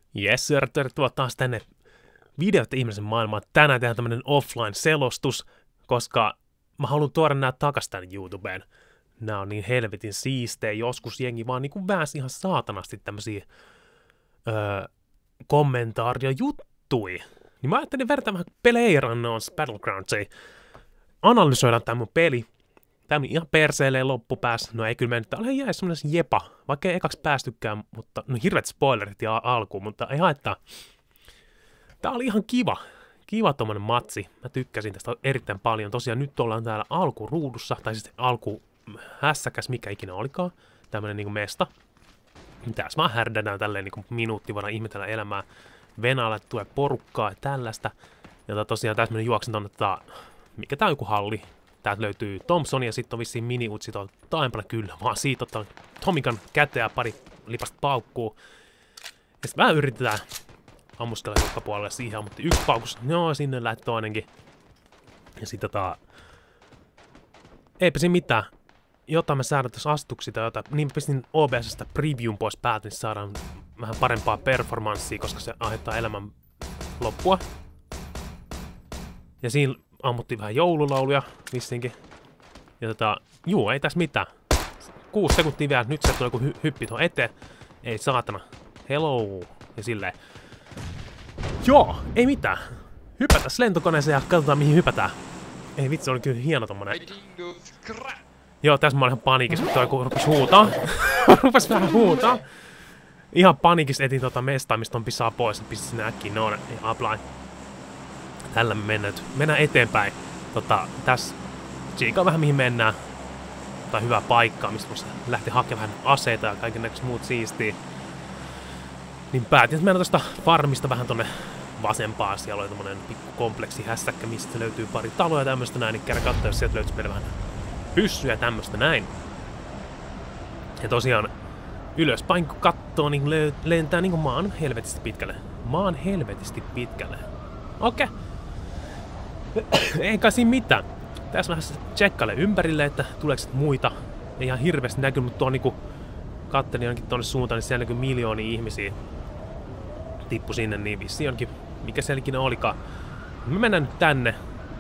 Yes, sir, tervetuloa taas tänne videot ihmisen maailmaan. Tänään tehdään tämmönen offline-selostus, koska mä haluan tuoda nää takas tänne YouTubeen. Nää on niin helvetin siistejä, joskus jengi vaan niinku väänsi ihan saatanasti tämmösiä kommentaariojuttuja. Niin mä ajattelin vertaa vähän PlayerUnknown's Battlegroundsia. Analysoidaan tää mun peli. Tää meni ihan perseelleen loppupäässä. No ei kyllä mennyt. Tää oli jäi semmonen jepa. Vaikka ei ekaks päästykään, mutta no hirveet spoilerit ja alkuun, mutta ei haittaa. Tää oli ihan kiva. Kiva tommonen matsi. Mä tykkäsin tästä erittäin paljon. Tosiaan nyt ollaan täällä alkuruudussa, tai siis alkuhässäkäs, mikä ikinä olikaan. Tämmönen niinku mesta. Tässä vaan härdädään tälleen niinku minuutti, voidaan ihmetellä elämää. Venäjälle tulee porukkaa ja tällaista. Ja tosiaan tässä menen juoksen tonne, mikä tää on joku halli. Täältä löytyy Thompson ja sitten on vissiin mini-utsi tuolla taimpana kyllä, vaan siitä ottaa Tomikan käteen ja pari lipasta paukkuu. Ja sitten vähän yritetään ammuskella hukkapuolelle siihen, mutta yksi paukus, joo sinne lähti toinenkin. Ja sitten eipä siinä mitään. Jotain mä säädän tuossa astuksia tai jotain, niin mä pistin OBS:stä previewn pois päältä, niin saadaan vähän parempaa performanssia, koska se aiheuttaa elämän loppua. Ja siinä ammuttiin vähän joululauluja vissinkin. Ja juu, ei tässä mitään. 6 sekuntia vielä, nyt se tulee joku hyppi tuohon eteen. Ei saatana. Hello. Ja silleen. Joo, ei mitään. Hypätäs lentokoneeseen ja katsotaan mihin hypätään. Ei vitsi, oli kyllä hieno tommonen. Joo, tässä mä olin ihan paniikissa, kun toi rupes huutaa. Rupes vähän huutaa. Ihan paniikissa etin mestaa, mistä on pissaa pois. Pistin sinne äkkiin, no ja apply. Tällä me mennään nyt. Mennään eteenpäin. Tässä tsiikaa vähän mihin mennään. Tai hyvää paikkaa, mistä voisi lähteä hakemaan vähän aseita ja kaikennäköistä muut siistiä. Niin päätin, että mennään tuosta farmista vähän tonne vasempaan. Siellä oli tommonen pikku kompleksi hässäkkä, mistä löytyy pari taloja ja tämmöstä näin. Niin käydään katsoa, jos sieltä löytyisi meille vähän pyssyjä ja tämmöstä näin. Ja tosiaan ylöspäin kun kattoo, niin lentää niinku maan helvetisti pitkälle. Maan helvetisti pitkälle. Okei. Ei kai siinä mitään. Tässä vähän tsekkaile ympärille, että tuleeko muita. Ei ihan hirveästi näkyy, mutta tuo niinku kattelin ainakin tonne suuntaan, niin siellä näkyy miljoonia ihmisiä. Tippu sinne, niin vissiin onkin, mikä se ikinä olikaan. Me mennään nyt tänne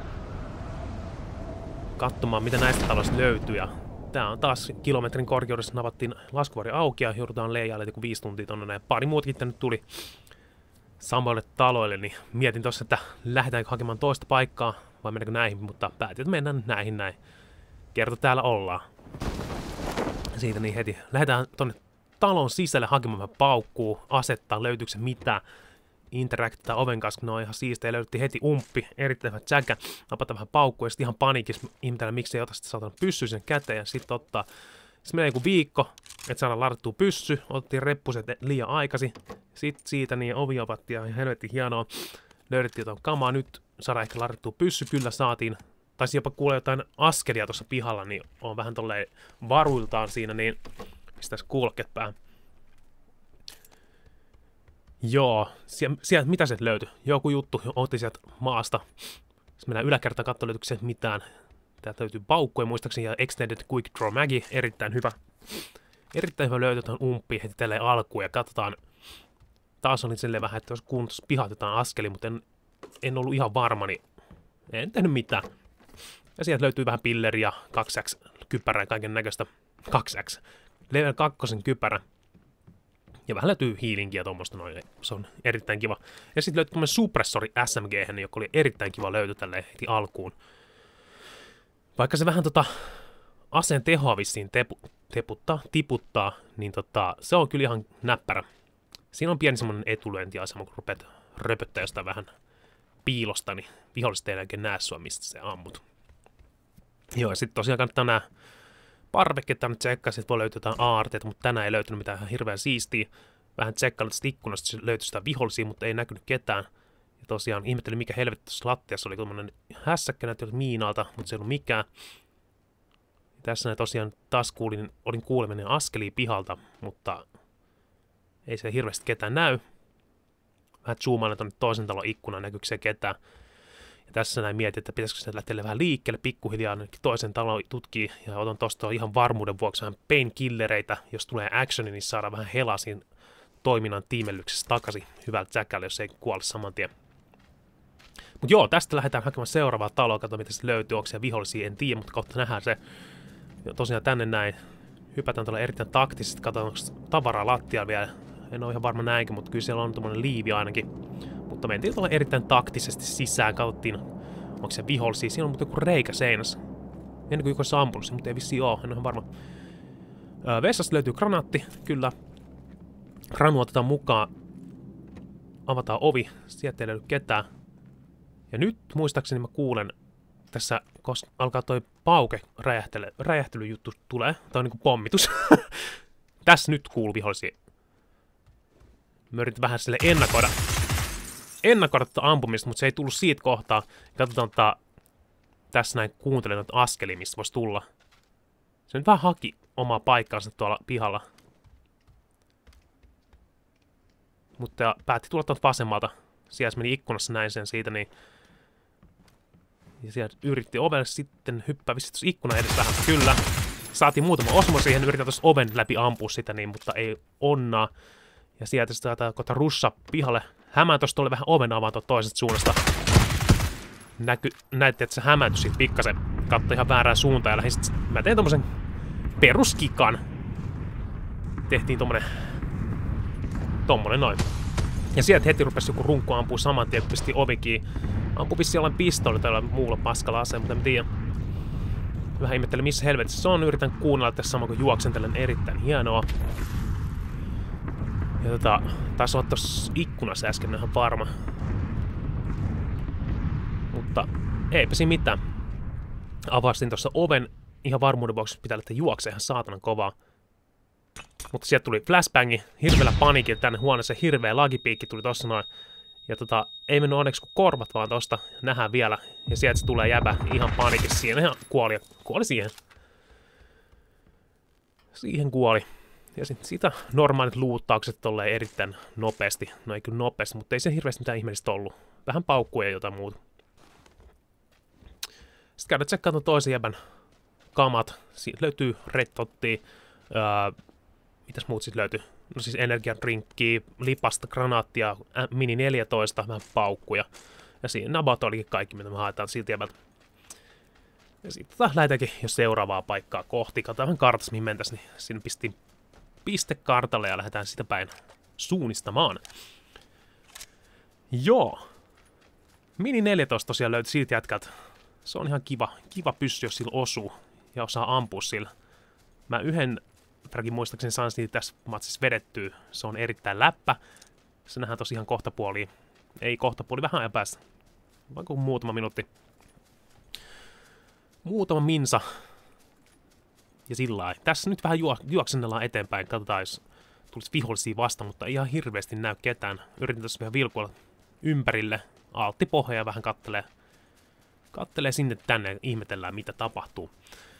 katsomaan, mitä näistä taloista löytyy. Ja tää on taas kilometrin korkeudessa, navattiin laskuvari auki ja joudutaan leijaille joku 5 tuntia tonne. Ja pari muutakin tänne tuli samoille taloille, niin mietin tossa, että lähdetäänkö hakemaan toista paikkaa vai mennäänkö näihin, mutta päätin, että mennään näihin näin. Kerta täällä ollaan. Siitä niin heti. Lähdetään tonne talon sisälle hakemaan vähän paukkuu, asettaa, löytyykö se mitään. Interactita oven kanssa, ne on ihan siistejä, löydettiin heti umppi, erittäin hyvä tsäkä, napata vähän paukkuu ja sitten ihan paniikissa ihmetellä, miksi ei ota sitä saatana pyssyä sen käteen ja sitten ottaa. Sitten menee joku viikko, että saadaan ladattua pyssy, otettiin reppuset liian aikaisin. Sitten siitä niin ovi avattiin ja helvetin hienoa. Löydettiin jotain kamaa, nyt saadaan ehkä ladattua pyssy, kyllä saatiin. Taisi jopa kuulla jotain askelia tuossa pihalla, niin on vähän tolleen varuiltaan siinä, niin pistäis kuulokkeet päähän. Joo, sieltä mitä se löytyi? Joku juttu otti sieltä maasta. Sitten mennään yläkertaan katsomaan, löytyykö sieltä mitään. Täältä löytyy paukkuja muistaakseni ja Extended Quick Draw Magi, erittäin hyvä. Erittäin hyvä löytö tuohon umppiin heti tälleen alkuun ja katsotaan. Taas oli silleen vähän, että jos kuntossa pihat jotain askeli, mutta en ollut ihan varma, niin en tehnyt mitään. Ja sieltä löytyy vähän pilleriä, 2X-kypärää ja kaiken näköistä. 2X. Level 2 kypärä. Ja vähän löytyy hiilinkiä tuommoista noin, se on erittäin kiva. Ja sitten löytyy tämmönen suppressori SMG, joka oli erittäin kiva löytö tälleen heti alkuun. Vaikka se vähän aseen tehoa vissiin tiputtaa, niin se on kyllä ihan näppärä. Siinä on pieni semmonen etulyöntiasema, kun rupeat röpöttää jostain vähän piilosta, niin viholliset ei oikein näe sua, mistä se ammut. Joo, ja sitten tosiaan kannattaa nää parvekkeet tänne tsekkasin, että voi löytyä jotain aarteita, mutta tänään ei löytynyt mitään ihan hirveän siistiä. Vähän tsekkailla tästä ikkunasta, se löytyi sitä vihollisia, mutta ei näkynyt ketään. Ja tosiaan ihmettelin, mikä helvetti tuossa lattiassa oli tommonen hässäkkä, näytti miinalta, mutta se ei ollut mikään. Ja tässä tosiaan taas olin kuuleminen askelia pihalta, mutta ei se hirveästi ketään näy. Vähän zoomaan tuonne toisen talon ikkunaan, näkyykö se ketään. Ja tässä näin mietin, että pitäisikö se lähteä vähän liikkeelle pikkuhiljaa ainakin toisen talon tutkii. Ja otan tosta ihan varmuuden vuoksi vähän painkillereitä. Jos tulee actioni, niin saadaan vähän helaa siinä toiminnan tiimellyksessä takaisin hyvällä Jackalle, jos ei kuole saman tien. Mut joo, tästä lähdetään hakemaan seuraavaa taloa, katsotaan mitä se löytyy, onko siellä vihollisia, en tiedä, mutta kohta nähdään se. Ja tosiaan tänne näin. Hypätään tuolla erittäin taktisesti, katsotaan onko tavaraa lattialla vielä. En ole ihan varma näinkö, mutta kyllä siellä on tommonen liivi ainakin. Mutta mentiin tuolla erittäin taktisesti sisään, katsottiin onko se vihollisia. Siinä on mutta joku reikä seinässä. Ennen kuin joku olisi ampunut, mutta ei vissiin oo, en ole ihan varma. Vessasta löytyy granaatti, kyllä. Granu otetaan mukaan. Avataan ovi, sieltä ei löydy ketään. Ja nyt muistaakseni mä kuulen tässä, koska alkaa toi pauke räjähtelyjuttu tulee. Tää on niinku pommitus. Tässä nyt kuuluu vihollisia. Mä yritin vähän sille ennakoida tätä ampumista, mutta se ei tullut siitä kohtaa. Katsotaan tässä näin kuuntelen noita askelia, mistä voisi tulla. Se nyt vähän haki omaa paikkaansa tuolla pihalla. Mutta päätti tulla tuolta vasemmalta. Siellä se meni ikkunassa näin sen siitä, niin... Ja sieltä yritti ovelle sitten hyppäävissä tuossa ikkunan edes vähän. Kyllä. Saatiin muutama osmo siihen, yritetään tuossa oven läpi ampua sitä, niin, mutta ei onnaa. Ja sieltä sitten saattaa kohta russa pihalle. Hämään tuosta oli vähän oven avaan tuolta toisesta suunnasta. Näitte, että se hämääntyi siitä pikkasen. Katsoi ihan väärään suuntaan ja lähdin sitten... Mä tein tommosen peruskikan. Tehtiin tommonen noin. Ja sieltä heti rupesi joku runkku ampua saman tien, kun pisti ovikin. Ampui vissiin jollain pistooli tai jollain muulla paskalla aseen, mutta en tiedä. Vähän ihmettelen, missä helvetissä se on. Yritän kuunnella tässä sama kuin juoksentelen. Erittäin hienoa. Ja taisi olla tossa ikkunassa äsken, ihan varma. Mutta eipä siinä mitään. Avasin tuossa oven ihan varmuuden vuoksi, pitää lähteä juokseen ihan saatanan kovaa. Mutta sieltä tuli flashbangi, hirveellä paniikilla tänne huoneeseen, hirveä lagipiikki tuli tossa noin. Ja ei mennyt onneksi kuin korvat vaan tosta, nähdään vielä. Ja sieltä se tulee jäbä ihan paniikissa, siinä ihan kuoli siihen. Siihen kuoli. Ja sitten sitä normaalit luuttaukset tolleen erittäin nopeasti. No ei kyllä nopeasti, mutta ei se hirveästi mitään ihmeellistä ollut. Vähän paukkuja ja jotain muuta. Sitten käydään tsekkaan toisen jäbän kamat. Siitä löytyy red dottia. Mitäs muut sitten löytyy? No siis energiadrinkkiä, lipasta, granaattia, mini 14, vähän paukkuja. Ja siinä nabat olikin kaikki, mitä me haetaan silti jäbältä. Ja sitten lähdetäänkin jo seuraavaa paikkaa kohti. Katsotaan vähän kartassa, mihin mentäisiin, niin sinne pistiin piste kartalle ja lähdetään sitä päin suunnistamaan. Joo. Mini 14 tosiaan löytyi silti jätkältä. Se on ihan kiva pyssy, jos sillä osuu ja osaa ampua sillä. Mä yhden fragin muistaakseni saan siitä tässä matsissa vedettyä. Se on erittäin läppä. Se nähdään tosiaan kohtapuoliin. Ei kohtapuoli, vähän ajan päästä. Vaikka muutama minuutti. Muutama minsa. Ja sillä lailla. Tässä nyt vähän juoksennellaan eteenpäin. Katsotaan, jos tulisi vihollisia vasta, mutta ei ihan hirveästi näy ketään. Yritin tässä vähän vilkuilla ympärille. Altti pohjaa vähän kattelee sinne tänne ja ihmetellään, mitä tapahtuu.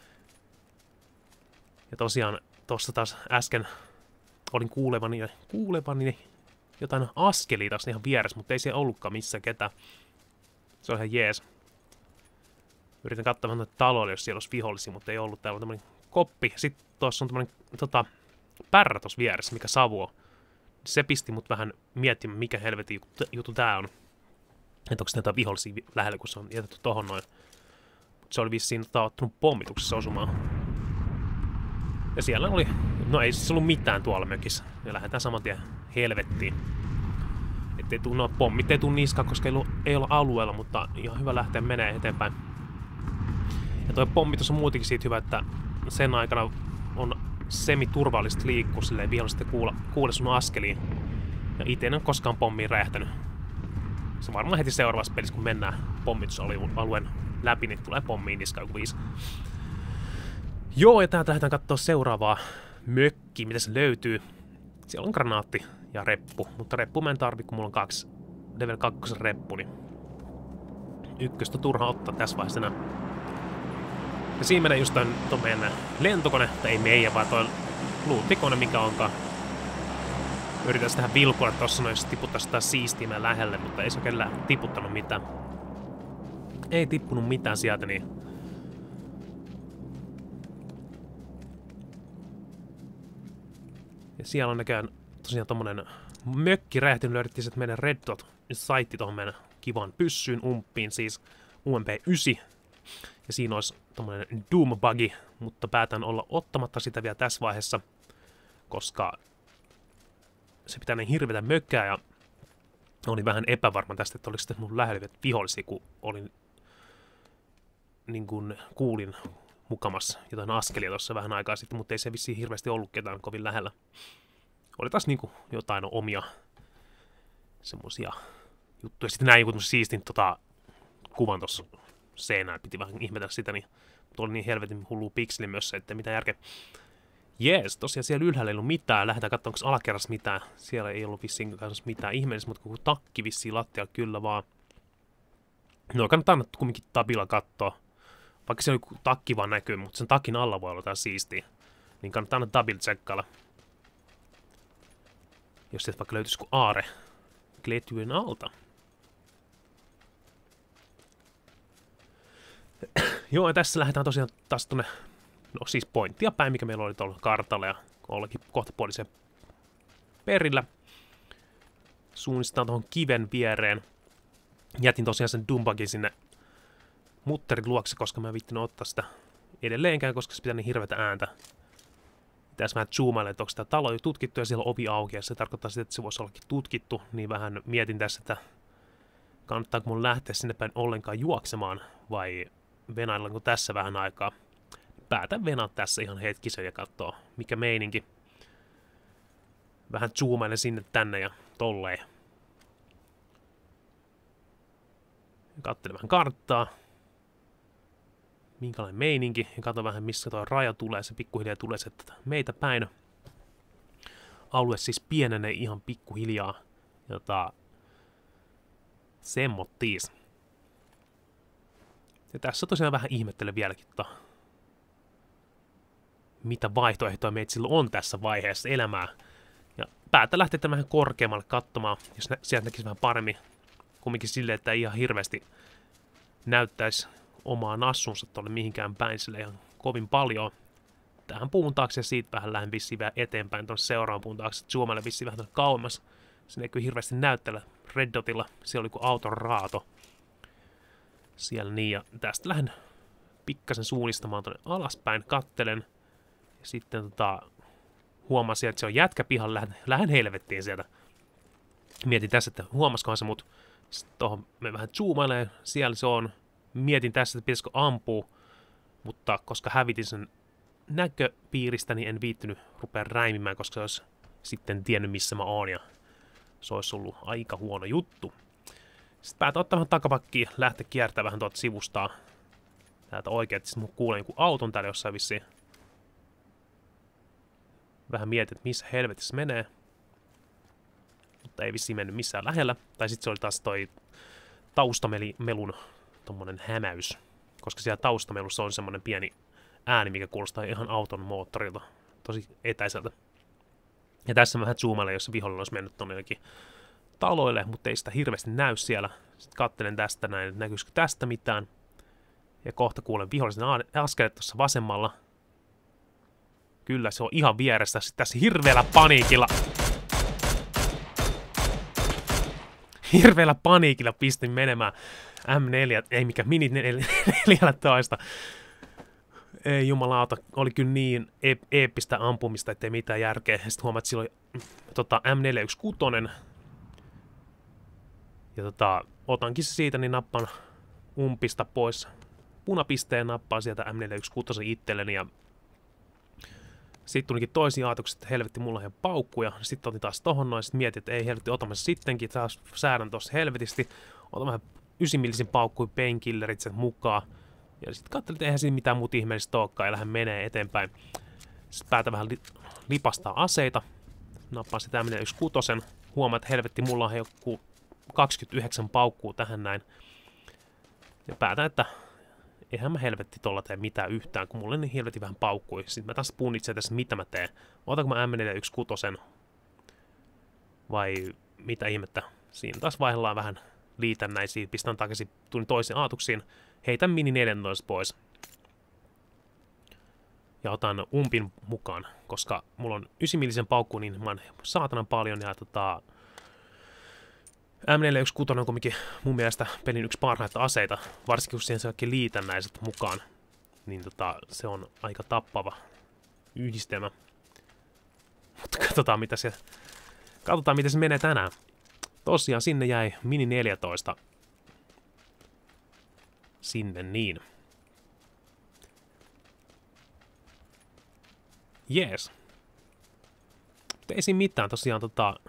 Ja tosiaan, tossa taas äsken olin kuulevani jotain askelia taas ihan vieressä, mutta ei siellä ollutkaan missään ketään. Se on ihan jees. Yritän katsoa vähän taloille, jos siellä olisi vihollisia, mutta ei ollut. Täällä on tämmönen koppi. Sitten tuossa on tämmönen pärrä tuossa vieressä, mikä savuo. Se pisti mut vähän miettimään, mikä helvetin juttu tää on. Että onko näitä vihollisia lähellä, kun se on jätetty tohon noin. Mut se oli vissiin ottanut pommituksessa osumaan. Ja siellä oli, no ei siis ollut mitään tuolla mökissä. Ja lähdetään saman tien helvettiin. Ettei tuu, no pommit ei tuu niskaan, koska ei olla alueella, mutta ihan hyvä lähteä menee eteenpäin. Ja toi pommitus on muutenkin siitä hyvä, että sen aikana on semi-turvallista liikkua, silleen viholliset ei kuule sun askeliin. Ja ite en ole koskaan pommiin räjähtänyt. Se varmaan heti seuraavassa pelissä, kun mennään pommitusalueen läpi, niin tulee pommiin niskaan joku 5. Joo, ja täältä lähdetään katsoa seuraavaa mökkiä, mitä se löytyy. Siellä on granaatti ja reppu, mutta reppu mä en tarvi, kun mulla on level 2 reppu, niin ykköstä turha ottaa tässä vaiheessa enää. Ja siinä menee just ton meidän lentokone, tai ei meidän, vaan toi luuttikone, mikä onkaan. Yritän tähän vilkuilla tossa noin, jos tiputtaisi sitä siistiimään lähelle, mutta ei se oikein tiputtanut mitään. Ei tippunut mitään sieltä, niin... Ja siellä on näköjään tosiaan tommonen mökki räjähtynyt, löydettiin sitten meidän Red Dot saitti tohon meidän kivan pyssyyn, umppiin, siis UMP9. Ja siinä olisi tommonen Doom Buggy, mutta päätän olla ottamatta sitä vielä tässä vaiheessa, koska se pitää niin hirvetä mökkää ja olin vähän epävarma tästä, että oliko sitten mun lähellä vihollisia, kun olin niin kuin kuulin mukamassa jotain askelia tuossa vähän aikaa sitten, mutta ei se vissiin hirveästi ollut ketään kovin lähellä. Oli taas niin kuin jotain omia semmosia juttuja. Sitten näin joku siistin kuvan tuossa seinään, piti vähän ihmetellä sitä, niin oli niin helvetin hullu pikseli myös se, että mitä järkeä. Jees, tosiaan siellä ylhäällä ei ollut mitään. Lähdetään katsomaan, onko alakerrassa mitään. Siellä ei ollut vissiin kanssa mitään ihmeellistä, mutta kun takki vissiin lattialla kyllä vaan. No kannattaa aina kumminkin tabilla katsoa. Vaikka se joku takki vaan näkyy, mutta sen takin alla voi olla jotain siistiä. Niin kannattaa aina tabilla tsekkailla. Jos sieltä vaikka löytyisi kuin aare kletjujen alta. Joo, ja tässä lähdetään tosiaan taas tonne, no siis pointtia päin, mikä meillä oli tuolla kartalla, ja ollakin kohtapuolisen perillä. Suunnistetaan tuohon kiven viereen. Jätin tosiaan sen Dumbugin sinne mutterin luokse, koska mä en viittinyt ottaa sitä edelleenkään, koska se pitää niin hirveätä ääntä. Pitäisi vähän zoomailla, että onko sitä talo jo tutkittu ja siellä on ovi auki, ja se tarkoittaa sitä, että se voisi ollakin tutkittu, niin vähän mietin tässä, että kannattaako mun lähteä sinne päin ollenkaan juoksemaan, vai venaillaanko tässä vähän aikaa. Päätän venaa tässä ihan hetkisen ja katsoa, mikä meininki. Vähän zoomailen sinne tänne ja tolleen. Katselen vähän karttaa. Minkälainen meininki. Ja katson vähän, missä tuo raja tulee. Se pikkuhiljaa tulee se meitä päin. Alue siis pienenee ihan pikkuhiljaa. Semmottiis. Ja tässä tosiaan vähän ihmettelen vieläkin, mitä vaihtoehtoja meitä silloin on tässä vaiheessa elämää. Ja päätä lähteä vähän korkeammalle katsomaan, jos sieltä näkisi vähän paremmin. Kumminkin silleen, että ei ihan hirveästi näyttäisi omaa nassunsa tuolle mihinkään päin sille ihan kovin paljon. Tähän puun taakse ja siitä vähän lähden vissiin vähän eteenpäin tuonne seuraavan puun taakse. Zoomaille vissiin vähän tuonne kauemmas. Se näkyy hirveästi näyttellä Red Dotilla. Siellä oli kuin auton raato. Siellä niin, ja tästä lähden pikkasen suunnistamaan tuonne alaspäin, kattelen. Ja sitten huomasin, että se on jätkä pihan, lähden helvettiin sieltä. Mietin tässä, että huomaskohan se mut. Sitten tuohon me vähän zoomailee, siellä se on. Mietin tässä, että pitäisikö ampua, mutta koska hävitin sen näköpiiristä, niin en viittynyt rupea räimimään, koska se olisi sitten tiennyt, missä mä oon, ja se olisi ollut aika huono juttu. Sitten päätän ottaa vähän takapakkiin, lähteä kiertämään vähän tuolta sivustaa. Täältä oikein, että mun kuulee joku auton täällä jossain vissiin. Vähän mietin, että missä helvetissä menee. Mutta ei vissiin mennyt missään lähellä. Tai sitten se oli taas toi taustamelun tommonen hämäys. Koska siellä taustamelussa on semmonen pieni ääni, mikä kuulostaa ihan auton moottorilta. Tosi etäiseltä. Ja tässä mä vähän zoomailen, jos vihollinen olisi mennyt tonne jokin taloille, mutta ei sitä hirveästi näy siellä. Sitten katselen tästä näin, että näkyisikö tästä mitään. Ja kohta kuulen vihollisen askelet tuossa vasemmalla. Kyllä, se on ihan vieressä. Sitten tässä hirveällä paniikilla. Hirveällä paniikilla pistin menemään M4, ei mikä Mini 14. Ei jumalauta, oli kyllä niin eeppistä ampumista, ettei mitään järkeä. Sitten huomaat, että silloin M416. Ja otankin se siitä, niin nappan umpista pois punapisteen, nappaan sieltä M416 itselleni. Ja sitten tulikin toisia ajatuksia, että helvetti, mulla on ihan paukkuja. Sitten otin taas tohon noin, sitten mietin, että ei helvetti, otamme se sittenkin, taas säädän tossa helvetisti. Otan vähän 9-millisin paukkuja, painkillerit sen mukaan. Ja sitten katselin, että eihän siinä mitään muuta ihmeellistä olekaan, ja lähden menee eteenpäin. Sitten päätän vähän lipastaa aseita. Nappaan sitä M416. Huomaan, että helvetti, mulla on joku 29 paukkuu tähän näin. Ja päätän, että eihän mä helvetti tolla tee mitään yhtään, kun mulle niin helvetti vähän paukkui. Sitten mä taas punnitsen tässä, mitä mä teen. Otanko mä M416 vai mitä ihmettä. Siinä taas vaihdellaan vähän liitännäisiä, pistän takaisin, tulin toisiin aatuksiin. Heitän Mini 14 pois. Ja otan umpin mukaan, koska mulla on 9mm paukku, niin mä oon saatanan paljon. Ja M416 on kuitenkin mun mielestä pelin yksi parhaita aseita. Varsinkin kun siihen se kaikki liitännäiset mukaan. Niin se on aika tappava yhdistelmä. Mutta katsotaan miten se menee tänään. Tosiaan sinne jäi Mini 14. Sinne niin. Jees. Mutta ei siinä mitään. Tosiaan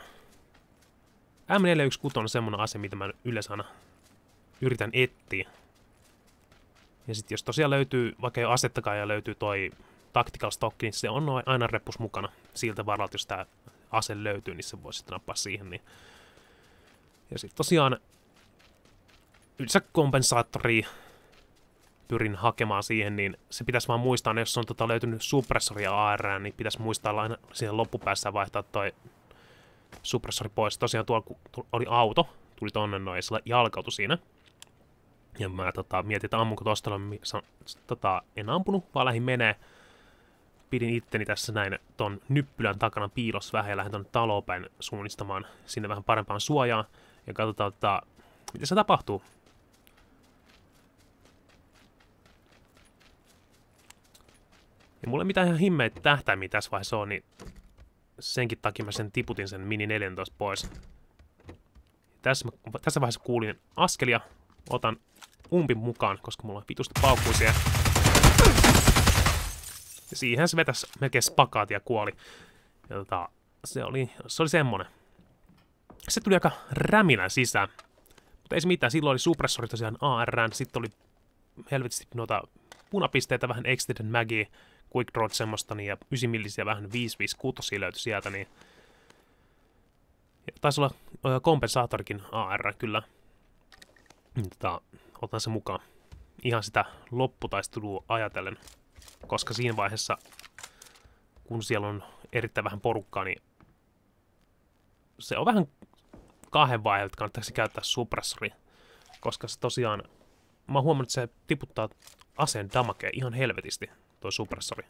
M416 on semmonen ase, mitä mä yleensä aina yritän etsiä. Ja sit jos tosiaan löytyy, vaikka ei ole asettakaan ja löytyy toi tactical stock, niin se on aina repus mukana. Siltä varalta, jos tää ase löytyy, niin se voi sitten nappaa siihen. Niin. Ja sit tosiaan yleensä kompensaattoria pyrin hakemaan siihen, niin se pitäisi vaan muistaa, jos on löytynyt suppressoria AR, niin pitäisi muistaa aina siihen loppupäässä vaihtaa toi suppressori pois. Tosiaan tuolla oli auto, tuli tonne noin, ja jalkautui siinä. Ja mä mietin, että ammunko tosta, en ampunut, vaan lähdin menee. Pidin itteni tässä näin ton nyppylän takana piilossa vähän ja lähdin tonne taloon päin suunnistamaan sinne vähän parempaan suojaan. Ja katsotaan, mitä se tapahtuu. Ja mulla ei mitään ihan himmeitä tähtäimiä tässä vaiheessa on, niin senkin takia mä sen tiputin sen Mini 14 pois. Tässä vaiheessa kuulin askelia. Otan umpin mukaan, koska mulla on vitusti paukkuisia. Ja siihen se vetäisi melkein spakaat ja kuoli. Ja se oli semmonen. Se tuli aika räminä sisään. Mutta ei se mitään, silloin oli suppressori tosiaan ARN, sitten oli helvetisti noita punapisteitä, vähän Extended Magia, Quick Draw semmoista, niin, ja 9mm vähän 556 löytyi sieltä, niin. Ja taisi olla kompensaattorikin AR kyllä. Otan se mukaan. Ihan sitä lopputaistelua ajatellen. Koska siinä vaiheessa, kun siellä on erittäin vähän porukkaa, niin se on vähän kahden vaiheen, että kannattaisi käyttää suppressori. Koska se tosiaan, mä oon huomannut, että se tiputtaa aseen damakea ihan helvetisti, toi suppressori.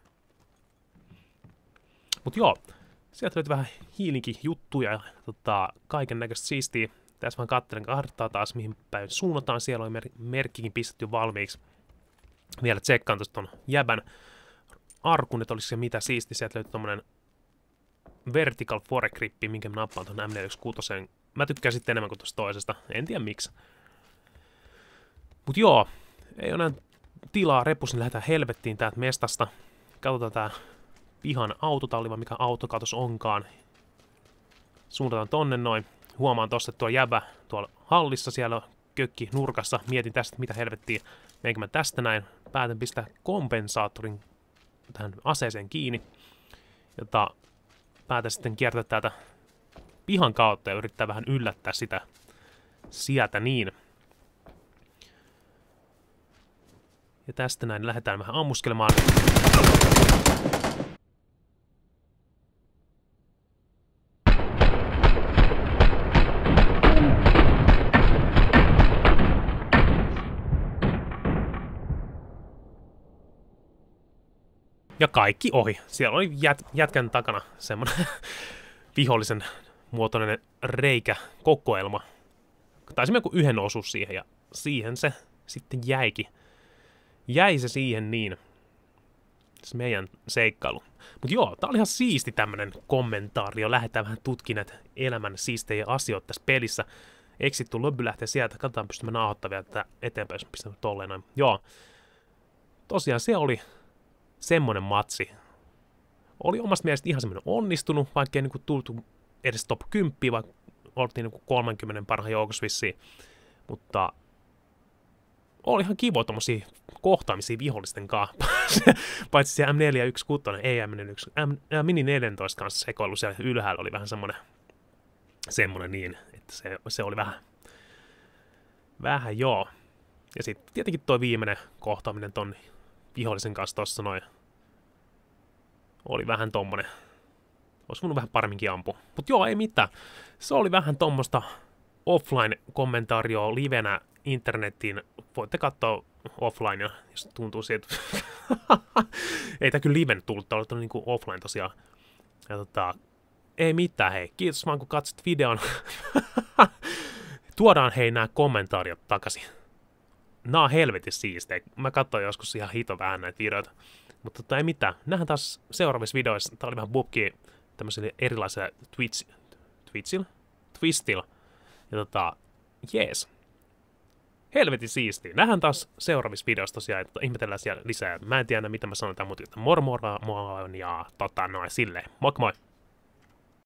Mut joo, sieltä löytyy vähän hiilinkin juttuja ja kaiken näköistä siistiä. Tässä vaan katselen karttaa taas, mihin päin suunnataan. Siellä on merkkikin pistetty valmiiksi. Vielä tsekkaan tuosta ton jäbän arkun, että olisiko se mitä siisti. Sieltä löytyy tommonen vertical foregrippi, minkä mä nappaan tuon M416. Mä tykkään sitten enemmän kuin tuosta toisesta. En tiedä miksi. Mut joo, ei ole enää tilaa repus, niin lähdetään helvettiin täältä mestasta. Katsotaan tää pihan autotalli, mikä autokatos onkaan. Suunnataan tonne noin. Huomaan tossa, että tuo jäbä tuolla hallissa, siellä on kökki nurkassa. Mietin tästä, mitä helvettiä. Menenkö mä tästä näin. Päätän pistää kompensaattorin tähän aseeseen kiinni. Jota päätän sitten kiertää täältä pihan kautta ja yrittää vähän yllättää sitä sieltä niin. Ja tästä näin lähdetään vähän ammuskelemaan. Ja kaikki ohi. Siellä oli jätkän takana semmonen vihollisen muotoinen reikäkokoelma. Taisi joku yhden osuus siihen ja siihen se sitten jäikin. Jäi se siihen niin. Se meidän seikkailu. Mut joo, tää oli ihan siisti tämmönen kommentaario. Lähdetään vähän tutkimaan näitä elämän siistejä asioita tässä pelissä. Exit lobby lähtee sieltä. Katsotaan pystymme nauhoittamaan vielä tätä eteenpäin, jos pistämme tolleen noin. Joo. Tosiaan se oli semmonen matsi. Oli omasta mielestä ihan semmonen onnistunut, vaikka ei niinku tultu edes top 10, vaikka oltiin niinku 30 parhaan joukossa vissiin. Mutta oli ihan kivoa tommosia kohtaamisia vihollisten kanssa. Paitsi se M416, ei M416, Mini 14 kanssa sekoilu siellä ylhäällä oli vähän semmonen niin, että se oli vähän joo. Ja sitten tietenkin toi viimeinen kohtaaminen ton vihollisen kanssa tossa noin oli vähän tommonen. Olisi voinut vähän paremminkin ampua. Mut joo, ei mitään. Se oli vähän tommosta offline-kommentaarioa livenä internetiin. Voitte katsoa offline, jos tuntuu siitä. Ei tää kyllä liven tullut, tää on niinku offline tosiaan. Ja ei mitään, hei. Kiitos vaan kun katsoit videon. Tuodaan hei nää kommentaariot takaisin. Nää on helvetin siistejä. Mä katsoin joskus ihan hito vähän näitä videoita. Mutta ei mitään. Nähdään taas seuraavissa videoissa. Tää oli vähän bukki tämmöisellä erilaisella twistillä. Ja jees. Helvetin siistiä. Nähdään taas seuraavissa videoissa tosiaan, että ihmetellään siellä lisää. Mä en tiedä, mitä mä sanon tämän, mutta mormora ja silleen. Moi moi!